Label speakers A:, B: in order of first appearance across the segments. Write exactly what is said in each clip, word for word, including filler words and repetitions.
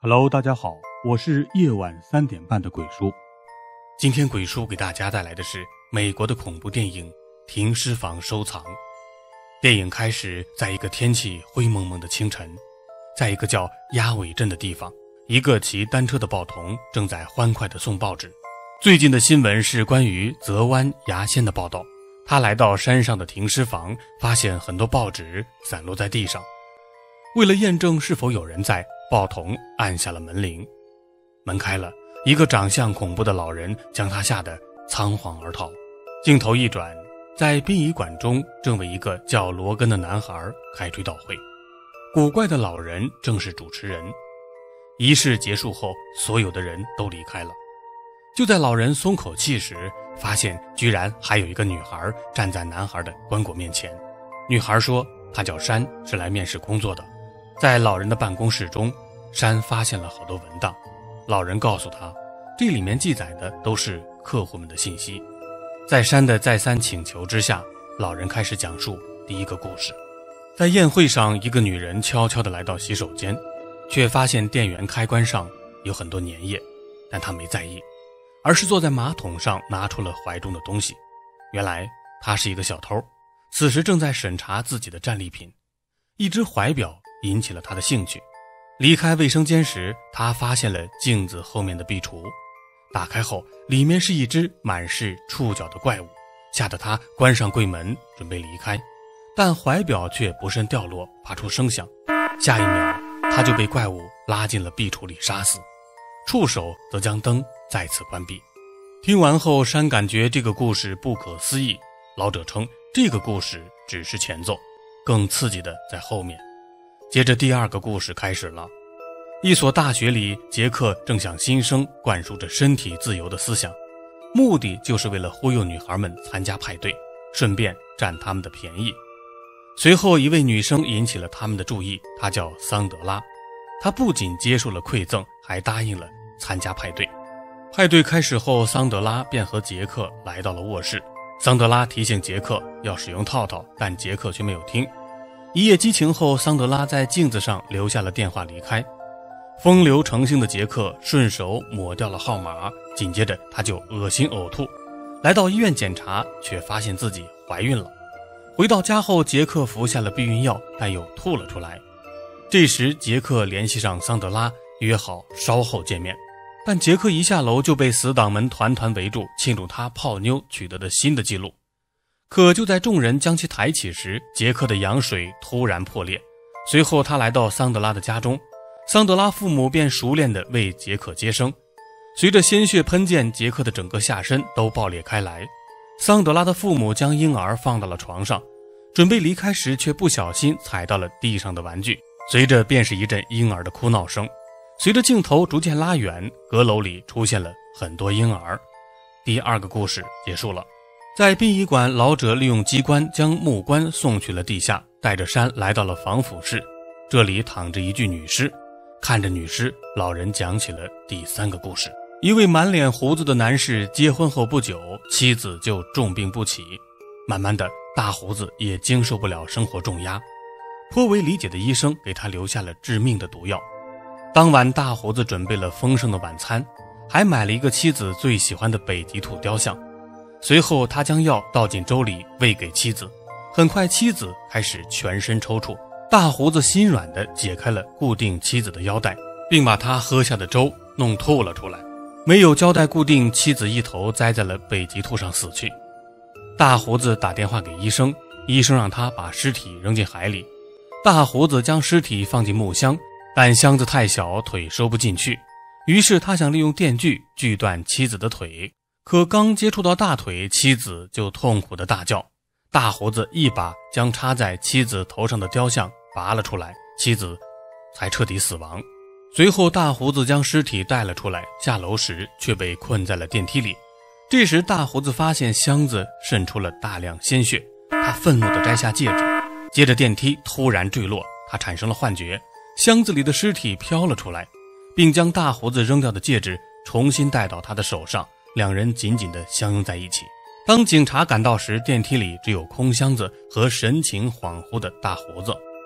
A: Hello， 大家好，我是夜晚三点半的鬼叔。
B: 今天鬼叔给大家带来的是美国的恐怖电影《停尸房收藏》。电影开始在一个天气灰蒙蒙的清晨，在一个叫鸭尾镇的地方，一个骑单车的报童正在欢快地送报纸。最近的新闻是关于泽湾牙仙的报道。他来到山上的停尸房，发现很多报纸散落在地上。为了验证是否有人在，报童按下了门铃。门开了，一个长相恐怖的老人将他吓得仓皇而逃。镜头一转，在殡仪馆中正为一个叫罗根的男孩开追悼会。古怪的老人正是主持人。仪式结束后，所有的人都离开了。就在老人松口气时，发现居然还有一个女孩站在男孩的棺椁面前。女孩说她叫珊，是来面试工作的。在老人的办公室中，珊发现了好多文档。老人告诉她，这里面记载的都是客户们的信息。在珊的再三请求之下，老人开始讲述第一个故事。在宴会上，一个女人悄悄地来到洗手间，却发现电源开关上有很多粘液，但她没在意，而是坐在马桶上拿出了怀中的东西。原来他是一个小偷，此时正在审查自己的战利品。一只怀表引起了他的兴趣。离开卫生间时，他发现了镜子后面的壁橱，打开后里面是一只满是触角的怪物，吓得他关上柜门准备离开，但怀表却不慎掉落，发出声响。下一秒他就被怪物拉进了壁橱里杀死，触手则将灯再次关闭。听完后，珊感觉这个故事不可思议。老者称这个故事只是前奏，更刺激的在后面。接着第二个故事开始了。一所大学里，杰克正向新生灌输着身体自由的思想，目的就是为了忽悠女孩们参加派对，顺便占他们的便宜。随后一位女生引起了他们的注意，她叫桑德拉。她不仅接受了馈赠，还答应了参加派对。派对开始后，桑德拉便和杰克来到了卧室。桑德拉提醒杰克要使用套套，但杰克却没有听。一夜激情后，桑德拉在镜子上留下了电话离开。风流成性的杰克顺手抹掉了号码，紧接着他就恶心呕吐。来到医院检查，却发现自己怀孕了。回到家后，杰克服下了避孕药，但又吐了出来。这时杰克联系上桑德拉，约好稍后见面。但杰克一下楼就被死党们团团围住，庆祝他泡妞取得的新的纪录。可就在众人将其抬起时，杰克的羊水突然破裂。随后他来到桑德拉的家中，桑德拉父母便熟练地为杰克接生。随着鲜血喷溅，杰克的整个下身都爆裂开来。桑德拉的父母将婴儿放到了床上，准备离开时却不小心踩到了地上的玩具，随着便是一阵婴儿的哭闹声。随着镜头逐渐拉远，阁楼里出现了很多婴儿。第二个故事结束了。在殡仪馆，老者利用机关将木棺送去了地下，带着珊来到了防腐室。这里躺着一具女尸。看着女尸，老人讲起了第三个故事。一位满脸胡子的男士结婚后不久，妻子就重病不起。慢慢的，大胡子也经受不了生活重压，颇为理解的医生给他留下了致命的毒药。当晚，大胡子准备了丰盛的晚餐，还买了一个妻子最喜欢的北极兔雕像。随后他将药倒进粥里喂给妻子，很快妻子开始全身抽搐。大胡子心软地解开了固定妻子的腰带，并把她喝下的粥弄吐了出来。没有胶带固定，妻子一头栽在了北极兔上死去。大胡子打电话给医生，医生让他把尸体扔进海里。大胡子将尸体放进木箱，但箱子太小，腿收不进去，于是他想利用电锯锯断妻子的腿，可刚接触到大腿，妻子就痛苦的大叫。大胡子一把将插在妻子头上的雕像拔了出来，妻子才彻底死亡。随后大胡子将尸体带了出来，下楼时却被困在了电梯里。这时大胡子发现箱子渗出了大量鲜血，他愤怒地摘下戒指。接着电梯突然坠落，他产生了幻觉，箱子里的尸体飘了出来，并将大胡子扔掉的戒指重新戴到他的手上，两人紧紧地相拥在一起。当警察赶到时，电梯里只有空箱子和神情恍惚的大胡子。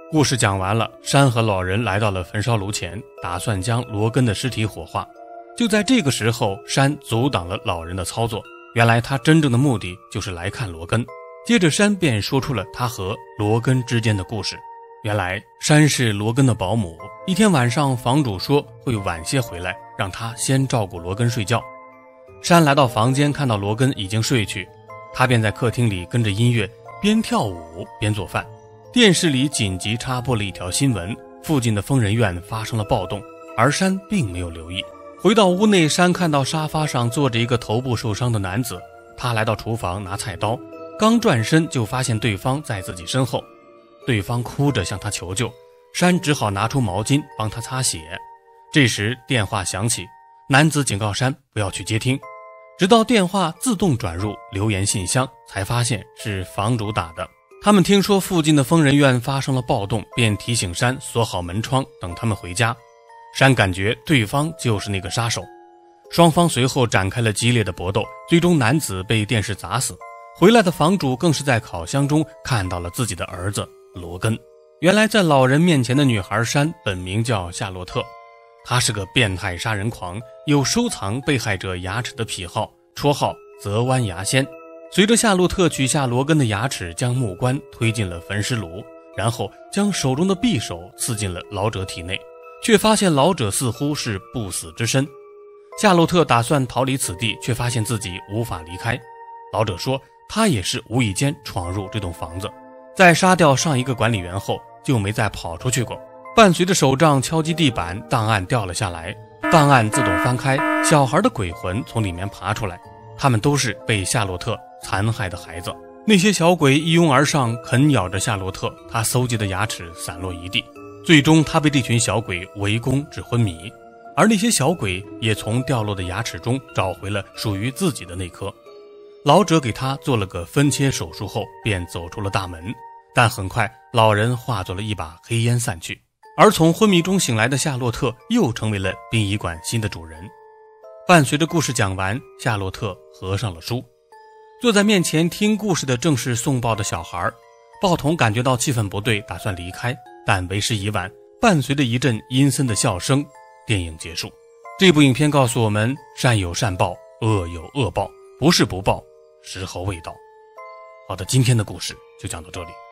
B: 故事讲完了，山和老人来到了焚烧炉前，打算将罗根的尸体火化。就在这个时候，山阻挡了老人的操作，原来他真正的目的就是来看罗根。接着山便说出了他和罗根之间的故事。原来山是罗根的保姆，一天晚上房主说会晚些回来，让他先照顾罗根睡觉。山来到房间，看到罗根已经睡去，他便在客厅里跟着音乐边跳舞边做饭。电视里紧急插播了一条新闻，附近的疯人院发生了暴动，而山并没有留意。回到屋内，山看到沙发上坐着一个头部受伤的男子，他来到厨房拿菜刀，刚转身就发现对方在自己身后，对方哭着向他求救，山只好拿出毛巾帮他擦血。这时电话响起，男子警告山不要去接听，直到电话自动转入留言信箱，才发现是房主打的。他们听说附近的疯人院发生了暴动，便提醒山锁好门窗，等他们回家。山感觉对方就是那个杀手，双方随后展开了激烈的搏斗，最终男子被电视砸死。回来的房主更是在烤箱中看到了自己的儿子罗根。原来在老人面前的女孩山本名叫夏洛特，她是个变态杀人狂，有收藏被害者牙齿的癖好，绰号泽湾牙仙。随着夏洛特取下罗根的牙齿，将木棺推进了焚尸炉，然后将手中的匕首刺进了老者体内，却发现老者似乎是不死之身。夏洛特打算逃离此地，却发现自己无法离开。老者说他也是无意间闯入这栋房子，在杀掉上一个管理员后就没再跑出去过。伴随着手杖敲击地板，档案掉了下来，档案自动翻开，小孩的鬼魂从里面爬出来，他们都是被夏洛特残害的孩子。那些小鬼一拥而上，啃咬着夏洛特，他搜集的牙齿散落一地。最终他被这群小鬼围攻至昏迷，而那些小鬼也从掉落的牙齿中找回了属于自己的那颗。老者给他做了个分切手术后便走出了大门，但很快老人化作了一把黑烟散去，而从昏迷中醒来的夏洛特又成为了殡仪馆新的主人。伴随着故事讲完，夏洛特合上了书。坐在面前听故事的正是送报的小孩，报童感觉到气氛不对，打算离开，但为时已晚，伴随着一阵阴森的笑声，电影结束。这部影片告诉我们，善有善报，恶有恶报，不是不报，时候未到。好的，今天的故事就讲到这里。